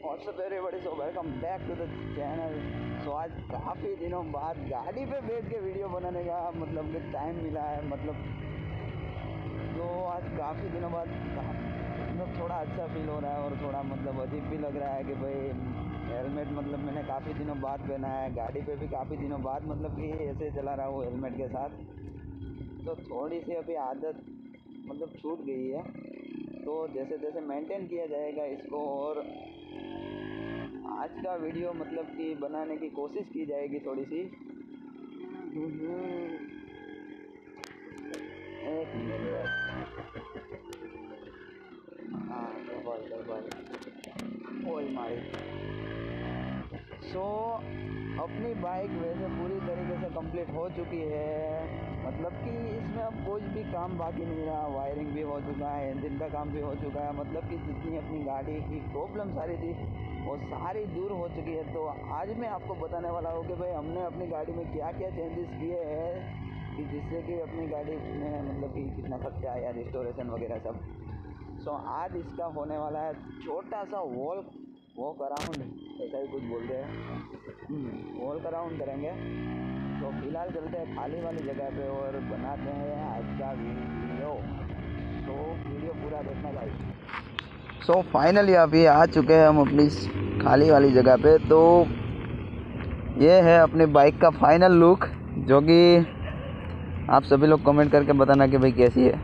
WhatsApp everybody, so welcome back to the channel. So आज काफ़ी दिनों बाद गाड़ी पे बैठ के वीडियो बनाने का मतलब कि टाइम मिला है। मतलब तो आज काफ़ी दिनों बाद मतलब थोड़ा अच्छा फील हो रहा है और थोड़ा मतलब अजीब भी लग रहा है कि भाई हेलमेट मतलब मैंने काफ़ी दिनों बाद पहना है। गाड़ी पे भी काफ़ी दिनों बाद मतलब कि ऐसे चला रहा हूँ हेलमेट के साथ, तो थोड़ी सी अभी आदत मतलब छूट गई है। तो जैसे जैसे मेंटेन किया जाएगा इसको, और आज का वीडियो मतलब कि बनाने की कोशिश की जाएगी थोड़ी सी। एक मिनट, हाँ वही मारी। सो अपनी बाइक वैसे पूरी तरीके से कंप्लीट हो चुकी है। मतलब कि इसमें अब कोई भी काम बाकी नहीं रहा। वायरिंग भी हो चुका है, इंजन का काम भी हो चुका है। मतलब कि जितनी अपनी गाड़ी की प्रॉब्लम सारी थी वो सारी दूर हो चुकी है। तो आज मैं आपको बताने वाला हूँ कि भाई हमने अपनी गाड़ी में क्या क्या चेंजेस किए हैं कि जिससे कि अपनी गाड़ी में मतलब कि कितना खर्चा आया, रिस्टोरेशन वगैरह सब। सो आज इसका होने वाला है छोटा सा वॉक अराउंड, ऐसा ही कुछ बोलते हैं, वॉक अराउंड करेंगे। तो फिलहाल चलते हैं खाली वाली जगह पे और बनाते हैं आज का वीडियो। तो वीडियो पूरा देखना भाई। सो फाइनली अभी आ चुके हैं हम अपनी खाली वाली जगह पे। तो ये है अपनी बाइक का फाइनल लुक, जो कि आप सभी लोग कमेंट करके बताना कि भाई कैसी है।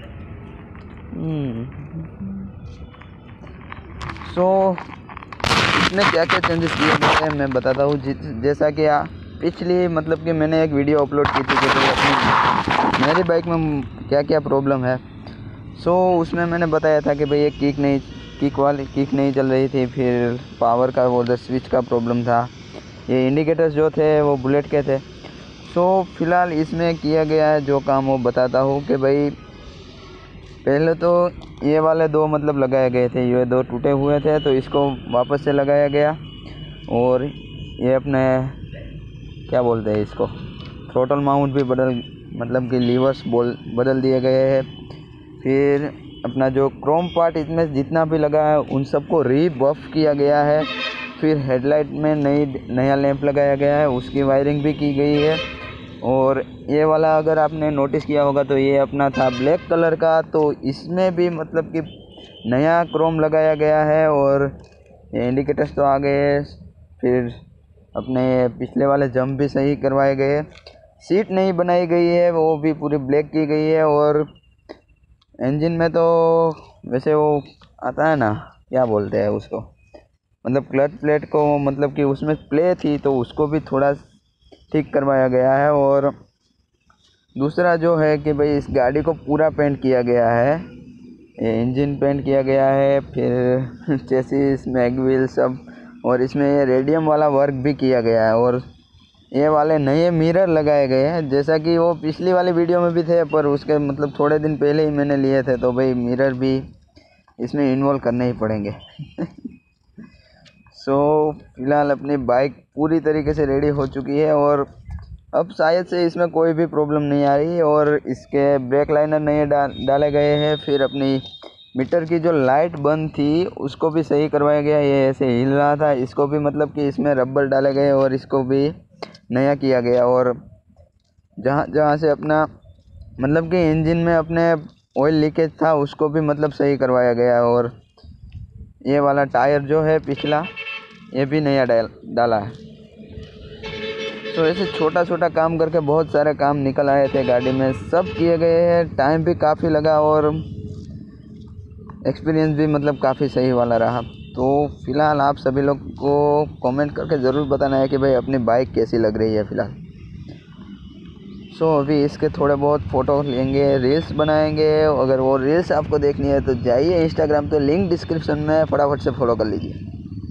सो इसमें क्या क्या चेंजेस किए गए हैं मैं बताता हूँ। जैसा कि पिछली मतलब कि मैंने एक वीडियो अपलोड की थी कि भाई अपनी मेरी बाइक में क्या क्या प्रॉब्लम है। सो उसमें मैंने बताया था कि भाई ये किक नहीं चल रही थी, फिर पावर का वो स्विच का प्रॉब्लम था, ये इंडिकेटर्स जो थे वो बुलेट के थे। सो फिलहाल इसमें किया गया है जो काम वो बताता हूँ कि भाई पहले तो ये वाले दो मतलब लगाए गए थे, ये दो टूटे हुए थे तो इसको वापस से लगाया गया। और ये अपने क्या बोलते हैं इसको, थ्रोटल माउंट भी मतलब कि लीवर्स बदल दिए गए हैं। फिर अपना जो क्रोम पार्ट इसमें जितना भी लगा है उन सबको रीबफ किया गया है। फिर हेडलाइट में नया लैंप लगाया गया है, उसकी वायरिंग भी की गई है। और ये वाला अगर आपने नोटिस किया होगा तो ये अपना था ब्लैक कलर का, तो इसमें भी मतलब कि नया क्रोम लगाया गया है। और ये इंडिकेटर्स तो आ गए। फिर अपने पिछले वाले जंप भी सही करवाए गए। सीट नहीं बनाई गई है, वो भी पूरी ब्लैक की गई है। और इंजन में तो वैसे वो आता है ना, क्या बोलते हैं उसको, मतलब क्लच प्लेट को मतलब कि उसमें प्ले थी तो उसको भी थोड़ा ठीक करवाया गया है। और दूसरा जो है कि भाई इस गाड़ी को पूरा पेंट किया गया है, इंजन पेंट किया गया है, फिर चेसिस मैगव्हील सब, और इसमें ये रेडियम वाला वर्क भी किया गया है। और ये वाले नए मिरर लगाए गए हैं, जैसा कि वो पिछली वाली वीडियो में भी थे, पर उसके मतलब थोड़े दिन पहले ही मैंने लिए थे। तो भाई मिरर भी इसमें इन्वॉल्व करने ही पड़ेंगे। सो फिलहाल अपनी बाइक पूरी तरीके से रेडी हो चुकी है और अब शायद से इसमें कोई भी प्रॉब्लम नहीं आ रही। और इसके ब्रेक लाइनर नए डाले गए हैं। फिर अपनी मीटर की जो लाइट बंद थी उसको भी सही करवाया गया। ये ऐसे हिल रहा था, इसको भी मतलब कि इसमें रबर डाले गए और इसको भी नया किया गया। और जहाँ से अपना मतलब कि इंजन में अपने ऑयल लीकेज था उसको भी मतलब सही करवाया गया। और ये वाला टायर जो है पिछला, ये भी नया डाला है। तो ऐसे छोटा छोटा काम करके बहुत सारे काम निकल आए थे गाड़ी में, सब किए गए हैं। टाइम भी काफ़ी लगा और एक्सपीरियंस भी मतलब काफ़ी सही वाला रहा। तो फिलहाल आप सभी लोग को कमेंट करके ज़रूर बताना है कि भाई अपनी बाइक कैसी लग रही है फ़िलहाल। सो अभी इसके थोड़े बहुत फ़ोटो लेंगे, रील्स बनाएंगे। अगर वो रील्स आपको देखनी है तो जाइए इंस्टाग्राम पे, लिंक डिस्क्रिप्शन में, फटाफट से फॉलो कर लीजिए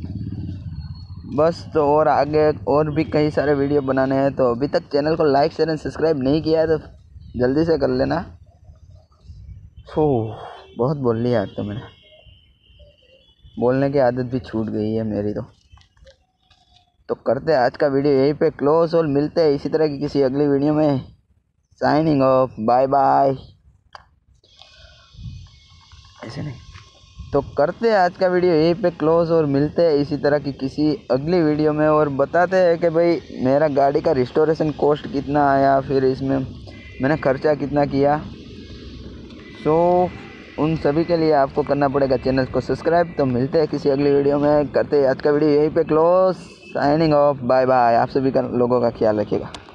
बस। तो और आगे और भी कई सारे वीडियो बनाने हैं, तो अभी तक चैनल को लाइक शेयर एंड सब्सक्राइब नहीं किया है तो जल्दी से कर लेना। बहुत बोल लिया आज तो मैंने, बोलने की आदत भी छूट गई है मेरी। तो करते हैं आज का वीडियो यहीं पे क्लोज और मिलते हैं इसी तरह की किसी अगली वीडियो में। Signing off, bye bye. ऐसे नहीं। तो करते हैं आज का वीडियो यहीं पे क्लोज और मिलते हैं इसी तरह की किसी अगली वीडियो में और बताते हैं कि भाई मेरा गाड़ी का रिस्टोरेशन कॉस्ट कितना आया, फिर इसमें मैंने खर्चा कितना किया। सो उन सभी के लिए आपको करना पड़ेगा चैनल को सब्सक्राइब। तो मिलते हैं किसी अगली वीडियो में, करते हैं आज का वीडियो यहीं पे close. Signing off, bye bye. आप सभी का लोगों का ख्याल रखिएगा।